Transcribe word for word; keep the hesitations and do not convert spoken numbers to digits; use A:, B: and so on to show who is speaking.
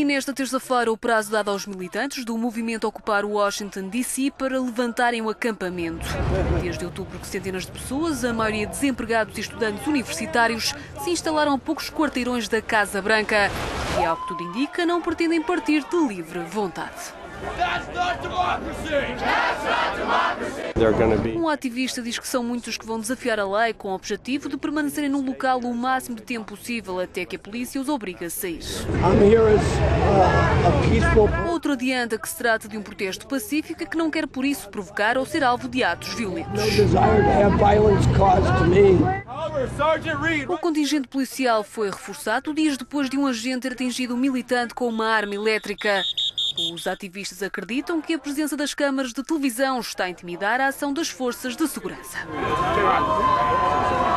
A: Termina esta terça-feira o prazo dado aos militantes do movimento Ocupar Washington D C para levantarem o acampamento. Desde outubro que centenas de pessoas, a maioria desempregados e estudantes universitários, se instalaram a poucos quarteirões da Casa Branca e, ao que tudo indica, não pretendem partir de livre vontade. Um ativista diz que são muitos que vão desafiar a lei com o objetivo de permanecerem no local o máximo de tempo possível até que a polícia os obrigue a sair. Outro adianta que se trata de um protesto pacífico que não quer por isso provocar ou ser alvo de atos violentos. O contingente policial foi reforçado dias depois de um agente ter atingido um militante com uma arma elétrica. Os ativistas acreditam que a presença das câmaras de televisão está a intimidar a ação das forças de segurança.